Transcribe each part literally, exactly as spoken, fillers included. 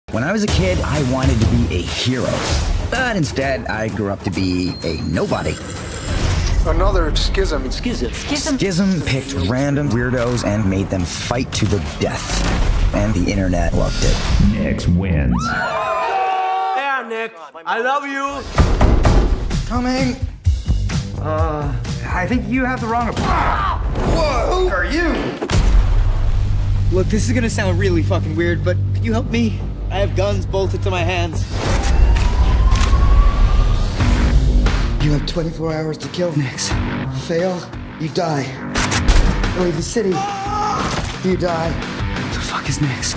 When I was a kid, I wanted to be a hero. But instead, I grew up to be a nobody. Another schism. Schism. Schism. Schism picked random weirdos and made them fight to the death. And the internet loved it. Nix wins. Yeah, Nick. I love you. Coming. Uh, I think you have the wrong approach. Whoa, who are you? Look, this is gonna sound really fucking weird, but could you help me? I have guns bolted to my hands. You have twenty-four hours to kill Nix. Fail, you die. Leave the city, you die. What the fuck is Nix?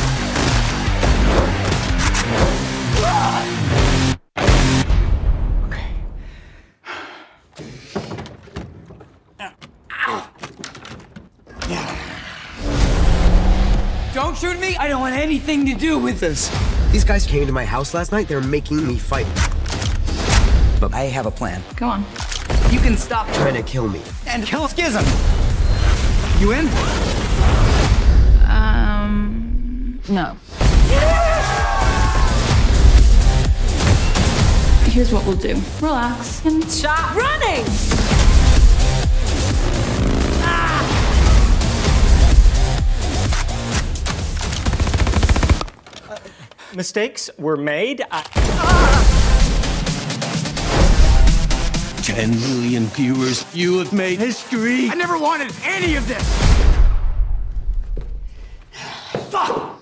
Don't shoot me! I don't want anything to do with this. These guys came to my house last night. They're making me fight. But I have a plan. Go on. You can stop Trying to kill me. And kill Schism. You in? Um... No. Here's what we'll do. Relax and stop running! Mistakes were made. I... Ten million viewers. You have made history. I never wanted any of this. Fuck!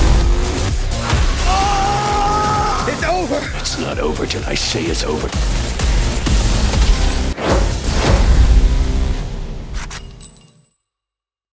Oh! It's over. It's not over till I say it's over.